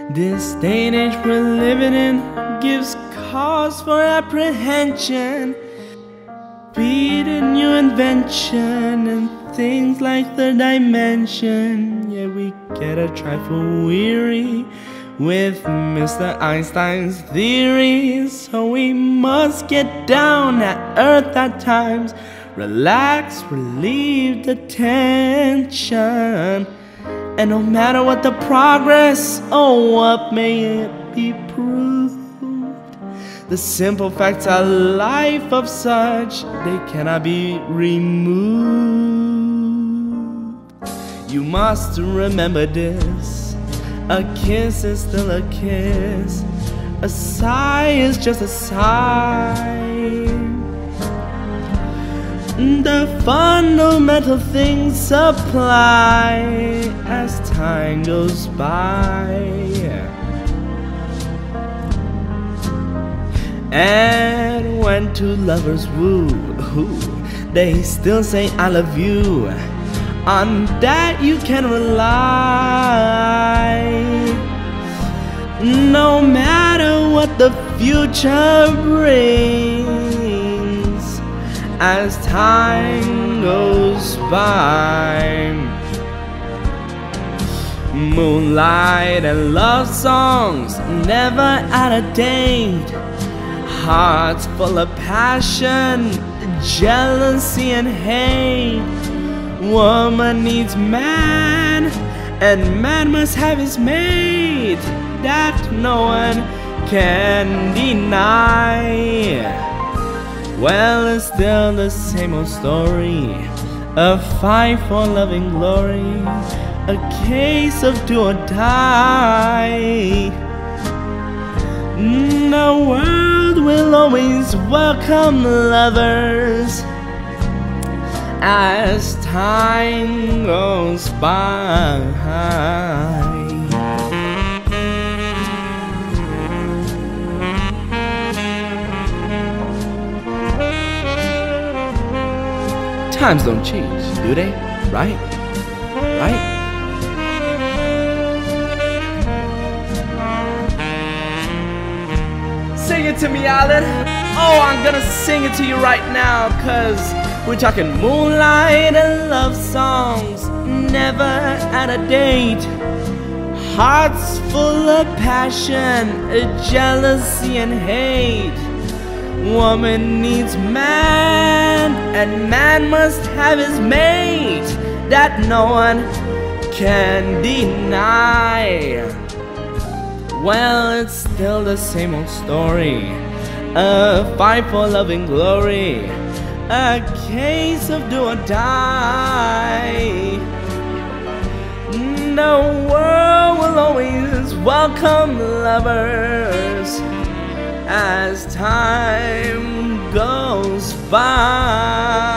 This day and age we're living in gives cause for apprehension. Speed a new invention and things like third dimension. Yeah, we get a trifle weary with Mr. Einstein's theories. So we must get down at earth at times. Relax, relieve the tension. And no matter what the progress, or what may it be proved, the simple facts are life of such, they cannot be removed. You must remember this: a kiss is still a kiss, a sigh is just a sigh. The fundamental things apply as time goes by. And when two lovers woo, they still say I love you. On that you can rely. No matter what the future brings, as time goes by. Moonlight and love songs never out of date. Hearts full of passion, jealousy and hate. Woman needs man, and man must have his mate. That no one can deny. Well, it's still the same old story, a fight for loving glory, a case of do or die. The world will always welcome lovers as time goes by. Times don't change, do they? Right? Right? Sing it to me, Alan. Oh, I'm gonna sing it to you right now, 'cause we're talking moonlight and love songs, never out of date. Hearts full of passion, jealousy and hate. Woman needs man, and man must have his mate. That no one can deny. Well, it's still the same old story, a fight for loving glory, a case of do or die. The world will always welcome lovers as time goes by.